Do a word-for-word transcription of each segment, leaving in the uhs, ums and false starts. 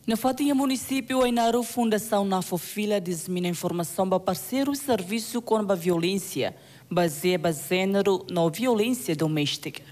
Na Fatinha Município, Ainaru, Fundação Nafofila dissemina informação para parceiro serviço contra a violência, baseada gênero na violência doméstica.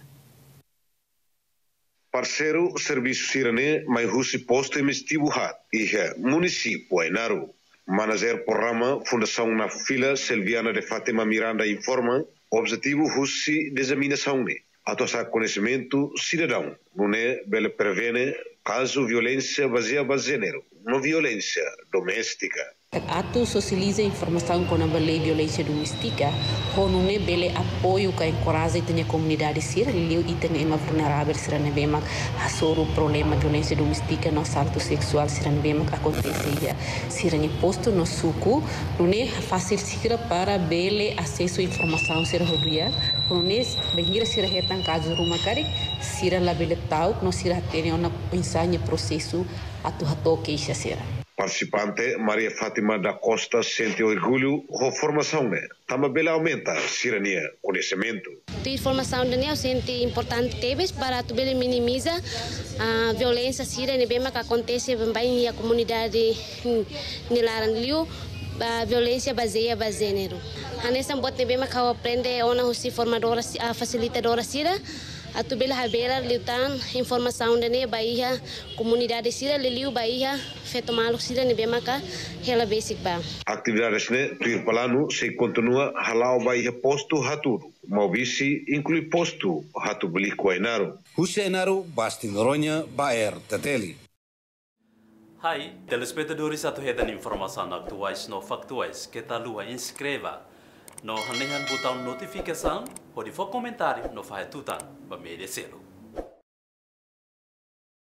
Parceiro serviço sirane mai husi posto emestivo hat ihe município Ainaru. Manager programa Fundação Nafofila Silviana de Fátima Miranda informa objetivo husi examinação ne. Atuação conhecimento cidadão, não é bela prevene caso violência baseada em gênero, não violência doméstica. Ato socializa informação com a lei violência doméstica, com um bele apoio que encoraja a comunidade ser liu e tem uma vulnerável ser na bema a soro problema violência doméstica no assalto sexual ser na bema acontece ser em posto no suco, não é fácil ser para bele acesso a informação ser rodia, não é bem ser retan caso rumah kari ser la bele tau no ser ter uma ensaio processo atu hato queixa ser. Participante Maria Fátima da Costa sente orgulho com formação, né? Também aumenta a cidadania, conhecimento. A informação da sente importante teves para tu minimizar a violência cidadania que acontece bem na comunidade nilaranliu, a violência baseada em gênero. A nessa bot ne bema ka aprende ona husi formadora a facilitadora sira. A tu bela habera liutan informação da ne baía comunidade sira leliu baía feito malo sira ne bema ka hela basic ba. Atividades ne tuir palano se continua halau baía posto haturu. Mobisi inclui posto hatu belico Ainaru. Husi Ainaru basti Noronha baer teteli. Hai, telespectadores atuhedan informação atuais no factuais que tá lua inscreva. No hanehan botão notificação, pode for comentário no faz tutan, ba merecê-lo.